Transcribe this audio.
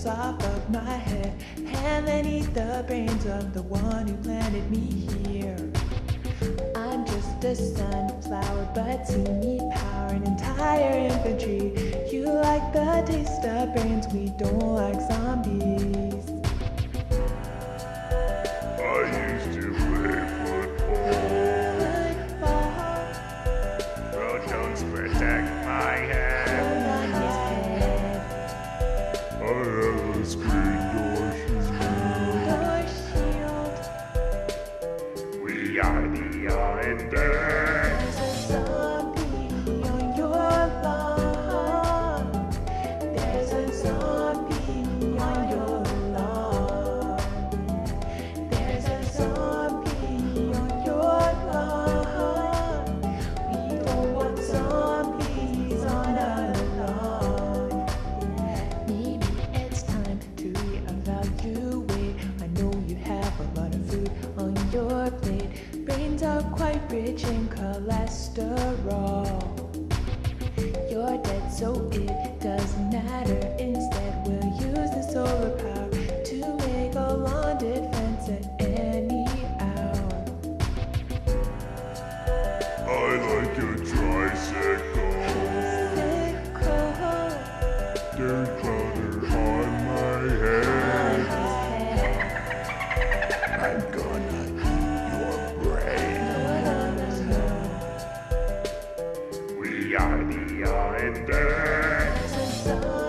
falls off of my head, and then eat the brains of the one who planted me here. I'm just a sunflower, but see me power an entire infantry. You like the taste of brains, we don't like zombies. I used to play football. Protons protect my head. I have a screen door shield. We are the undead. There's a zombie on your lawn. There's a zombie on your lawn. There's a zombie on your lawn. We don't want zombies on our lawn. Maybe it's time to reevaluate. I know you have a lot of food on your plate. Brains are quite rich in cholesterol. You're dead, so it doesn't matter. Instead, we'll use the solar power to make a lawn defense at any hour. I like a tricycle. Dirt clutter on my head. I'm gonna eat your brain. We are the undead. There's a